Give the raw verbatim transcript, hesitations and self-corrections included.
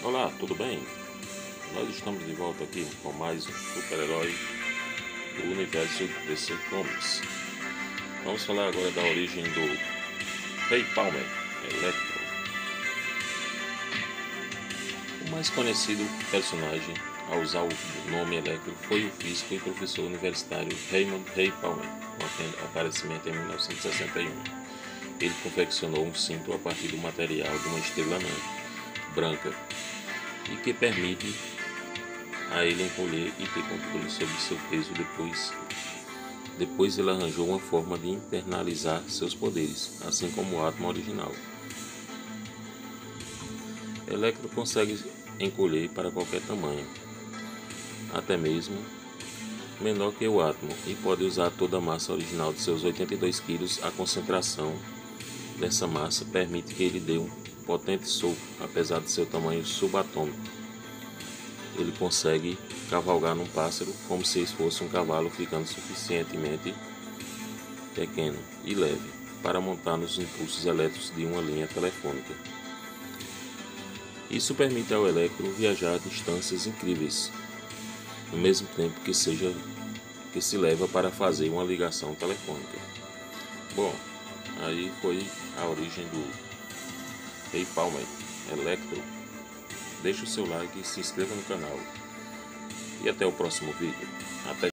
Olá, tudo bem? Nós estamos de volta aqui com mais um super-herói do universo D C Comics. Vamos falar agora da origem do Rei Palmer, Electro. O mais conhecido personagem a usar o nome Electro foi o físico e professor universitário Raymond Ray Palmer, com aparecimento em mil novecentos e sessenta e um. Ele confeccionou um cinto a partir do material de uma estrela anã branca e que permite a ele encolher e ter controle sobre seu peso. Depois, depois ele arranjou uma forma de internalizar seus poderes, assim como o átomo original. Electro consegue encolher para qualquer tamanho, até mesmo menor que o átomo, e pode usar toda a massa original de seus oitenta e dois quilos. A concentração dessa massa permite que ele dê um potente soco, apesar de seu tamanho subatômico. Ele consegue cavalgar num pássaro como se fosse um cavalo, ficando suficientemente pequeno e leve para montar nos impulsos elétricos de uma linha telefônica. Isso permite ao Electro viajar a distâncias incríveis, no mesmo tempo que seja que se leva para fazer uma ligação telefônica. Bom, aí foi a origem do Rei Palmer, Electro. Deixe o seu like e se inscreva no canal. E até o próximo vídeo. Até